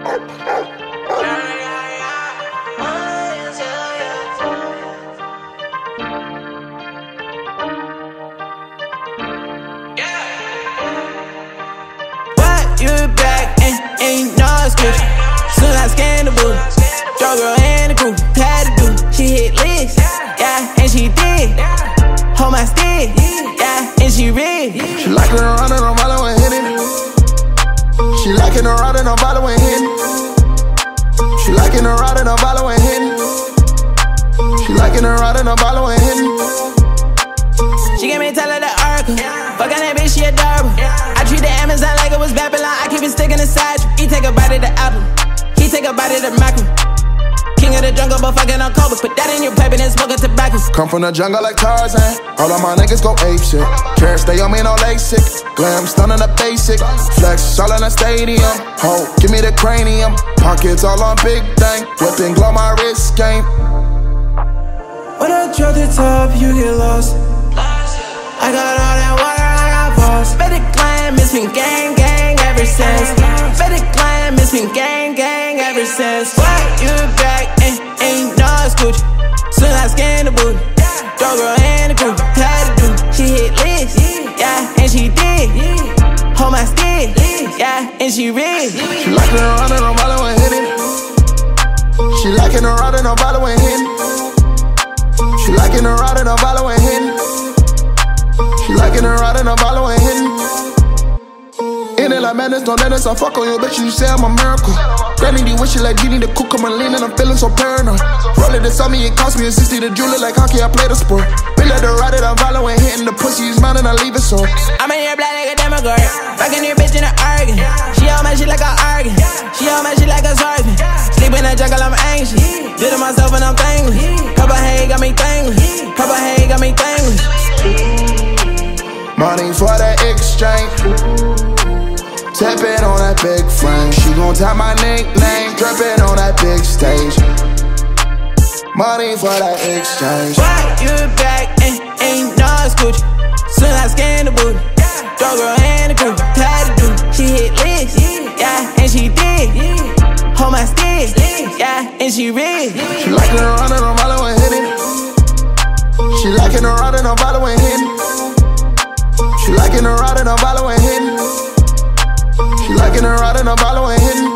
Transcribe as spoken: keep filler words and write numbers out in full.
You back and ain't no excuse. Soon I scan the booty. Drug girl and the group. Had to do. She hit list, yeah, and she did. Hold my stick, yeah, and she read. She liking her running on bottle when hitting. She liking her running on bottle when hitting. She liking her running on bottle when hitting. She liking her running on bottle when hitting. She gave me tell her the oracle. Fuckin' that bitch, she adorable. I treat the Amazon like it was Babylon. I keep it sticking inside you. He take a bite of the apple. He take a bite of the mackerel. King of the jungle, but fucking on Koba. Put that in your pipe and then smoking tobacco. Come from the jungle like Tarzan. All of my niggas go ape shit. Carrots stay on me, no LASIK. Glam, stunning the basic. Flex, all in the stadium. Ho, give me the cranium. Pockets all on big thing. Whipping glow, my wrist game. When I drop the top, you get lost. I got all that water, I got balls. Better climb, it's been gang, gang ever since. Better climb, it's been gang, gang ever since. Why you back and ain't no excuse. Soon I scan the booty. Drug girl and the group. Had to do. She hit list, yeah, and she did. Hold my stick, yeah, and she read. She liking her running on bottle when hitting. She liking her running on bottle when hitting. She liking her running on bottle when hitting. She liking her out in a bottle and hitting. In it like madness, don't let us, I fuck on you, bitch, you say I'm a miracle. Granny, you wish you like Genie to cook, I'm leaning, I'm feeling so paranoid. Rolling this on me, it cost me a sixty to jewel it like hockey, I play the sport. Bill let her ride it, I'm bottle and hitting the pussy, is mine and I leave it sore. I'm in here black like a demogorgon. Fucking your bitch in a arguing. She all my shit like a arguing. She all my shit like a sergeant. Sleep in the jungle, I'm anxious. Did it myself and I'm thangless. Couple hay got me thangless. Couple hay got me thangless. Money for the exchange. Tapping on that big frame. She gon' tap my nickname. Dripping on that big stage. Money for that exchange. Why you back and ain't no excuse. Soon I scan the booty. Drug girl and the group. Had to do. She hit list, yeah, and she did. Hold my stick, yeah, and she read. She liking her running on bottle when hitting. She liking her running on bottle when hitting. She liking her out in a bottle and hitting. She liking her out in a bottle and hitting.